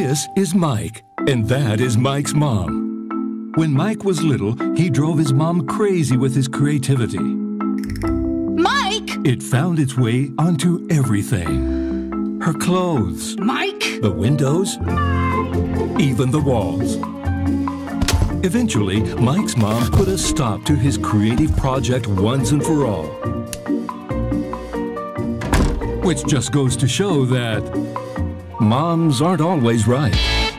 This is Mike, and that is Mike's mom. When Mike was little, he drove his mom crazy with his creativity. Mike! It found its way onto everything. Her clothes. Mike! The windows. Even the walls. Eventually, Mike's mom put a stop to his creative project once and for all. Which just goes to show that moms aren't always right.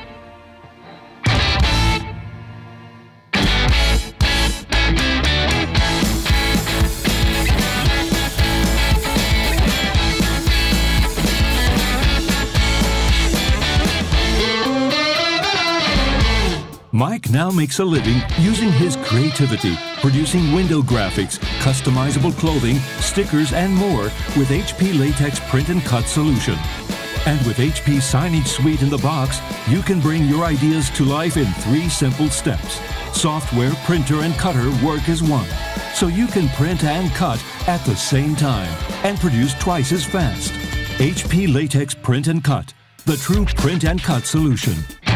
Mike now makes a living using his creativity, producing window graphics, customizable clothing, stickers, and more with HP Latex Print and Cut solution. And with HP Signage Suite in the box, you can bring your ideas to life in 3 simple steps. Software, printer, and cutter work as one, so you can print and cut at the same time and produce twice as fast. HP Latex Print and Cut, the true print and cut solution.